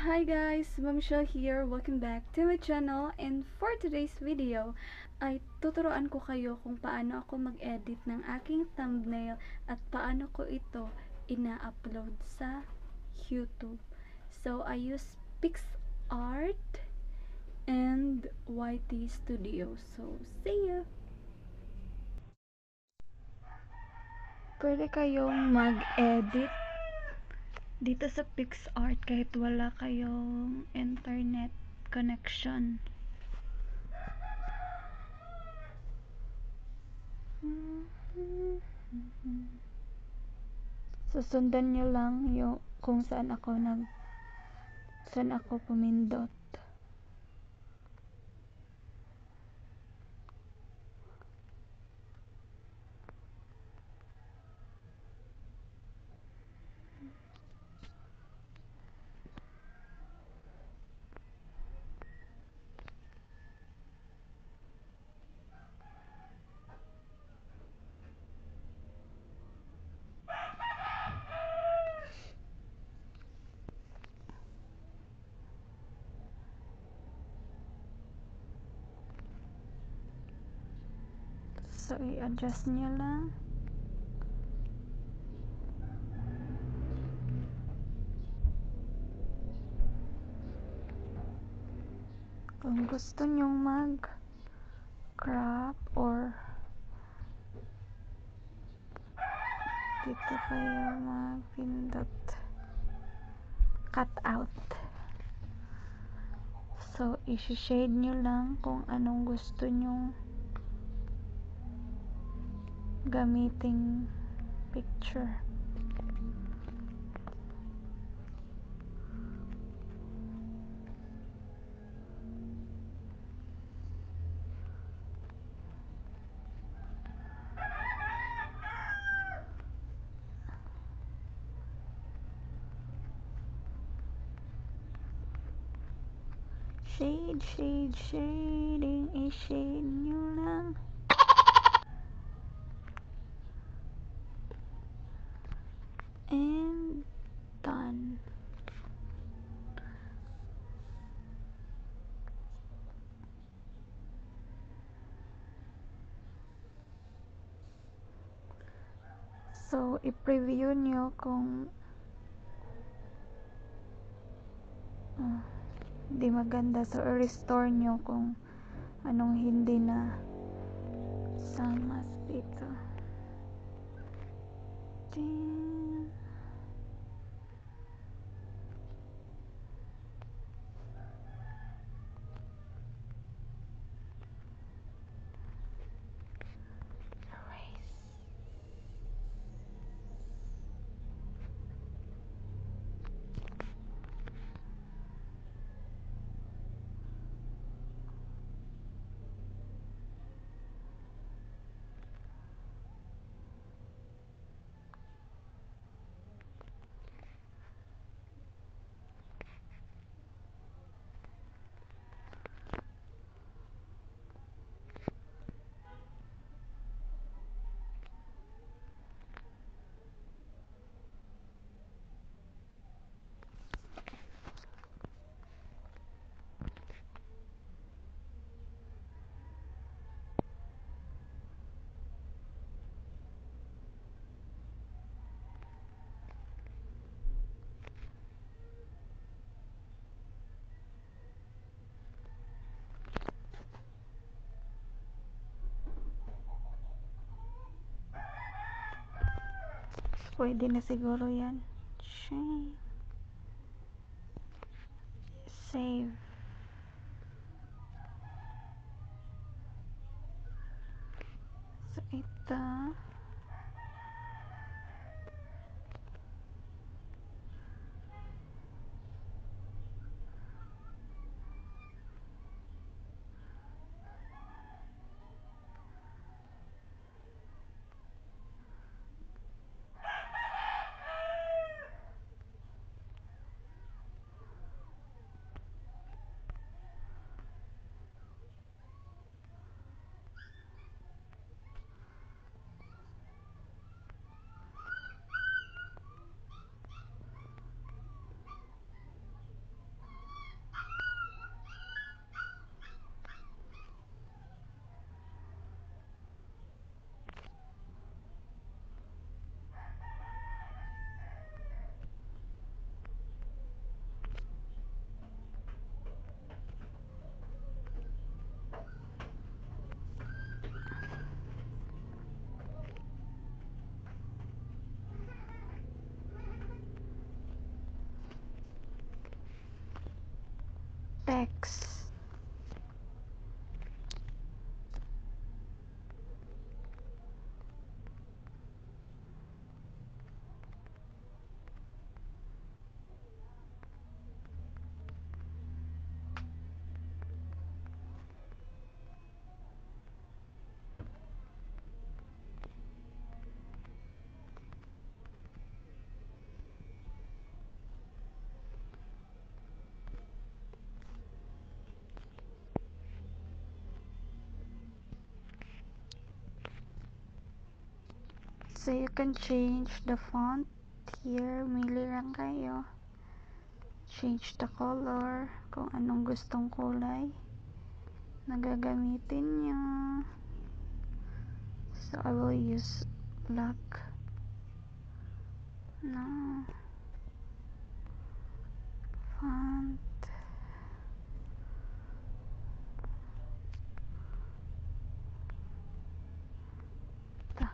Hi guys, Ma'am Michelle here. Welcome back to my channel, and for today's video ay tuturuan ko kayo kung paano ako mag-edit ng aking thumbnail at paano ko ito ina-upload sa YouTube. So I use PixArt and YT Studio. So see ya! Pwede kayong mag-edit dito sa PixArt kahit wala kayong internet connection. Susundan nyo lang yung kung saan ako pumindot. So, i-adjust nyo lang. Kung gusto nyong mag-crop or dito kayo mag-pindot cut out. So, i-shade nyo lang kung anong gusto nyong gamiting picture. Shading, i-shade nyo lang. And done. So, i-preview nyo kung di maganda. So, i-restore nyo kung anong hindi na sama dito. Pwede na siguro yan. Save. So, ito. text. So you can change the font here, mili lang kayo. Change the color, kung anong gustong kulay na gagamitin nyo. So I will use black. No. Font. Ta.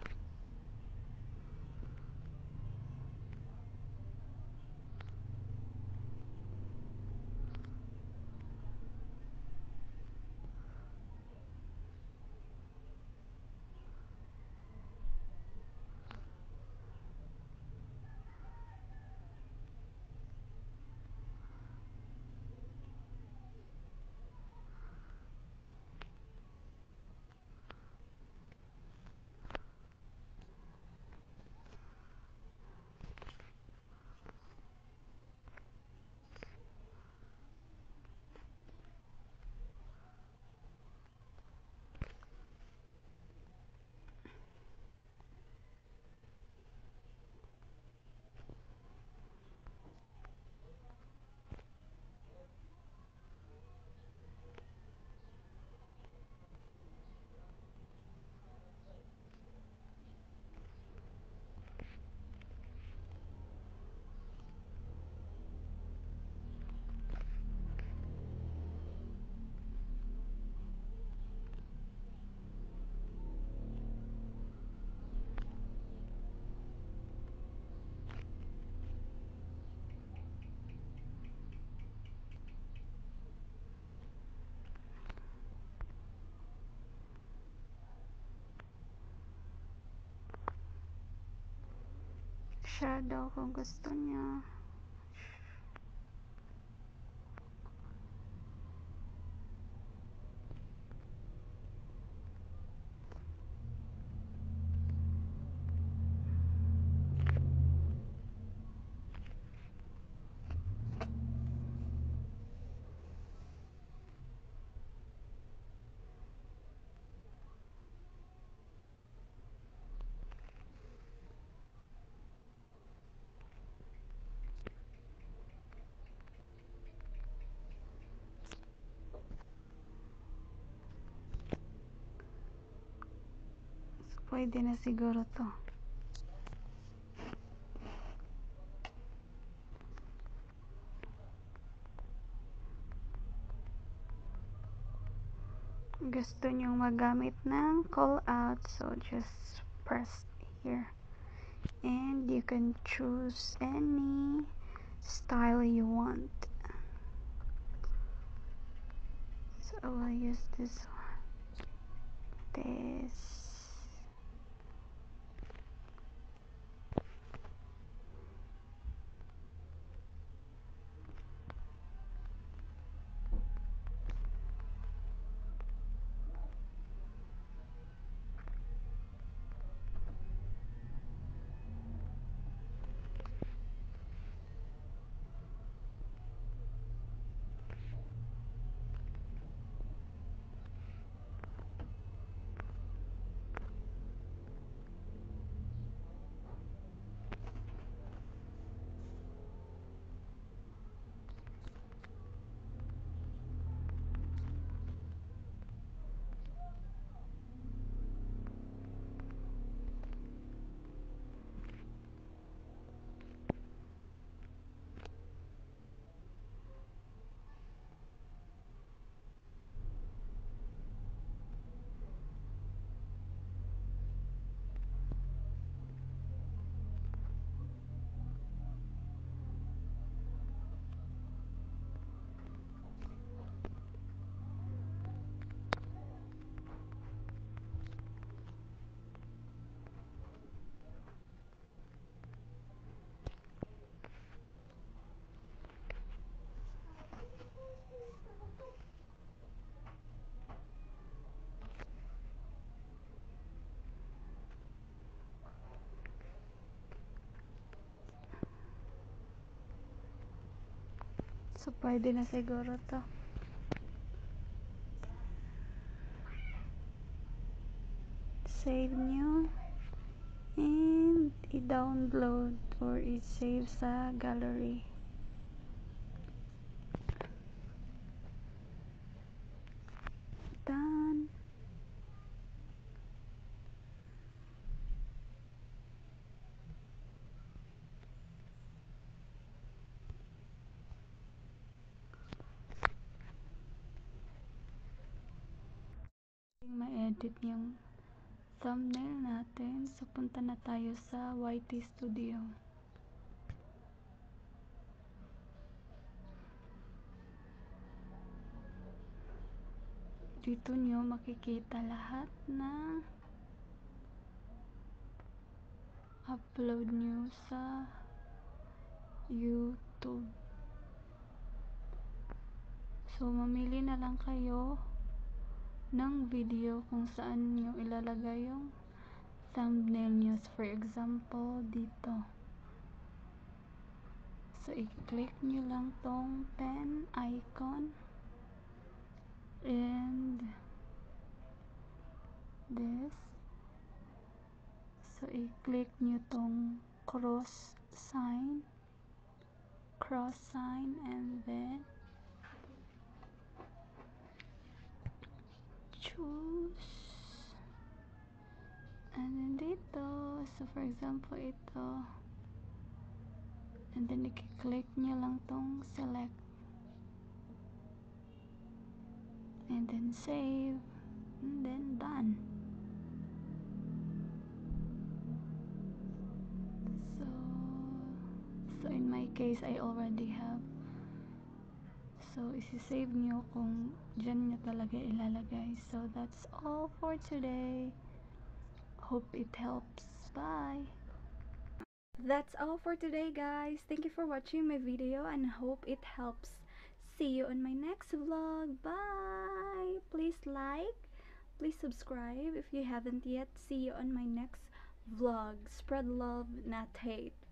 Shadow kung gusto nyo. Pwede na siguro to. Gusto nyong magamit ng call out, so just press here and you can choose any style you want. So I will use this one. This. So, pwede na siguro to. Save new. And i-download or i-save sa gallery. Done. Ma-edit yung thumbnail natin. So, punta na tayo sa YT Studio. Dito nyo makikita lahat ng upload nyo sa YouTube. So, mamili na lang kayo ng video kung saan nyo ilalagay yung thumbnail nyo. For example, dito. So, i-click nyo lang tong pen icon and this. So, i-click nyo tong cross sign and then choose, and then dito, so for example ito, and then i-click nyo lang tong select and then save and then done. So in my case I already have, so isi-save nyo kung dyan nyo talaga ilalagay. So that's all for today. Hope it helps. Bye. That's all for today, guys. Thank you for watching my video and hope it helps. See you on my next vlog. Bye. Please like, please subscribe if you haven't yet. See you on my next vlog. Spread love, not hate.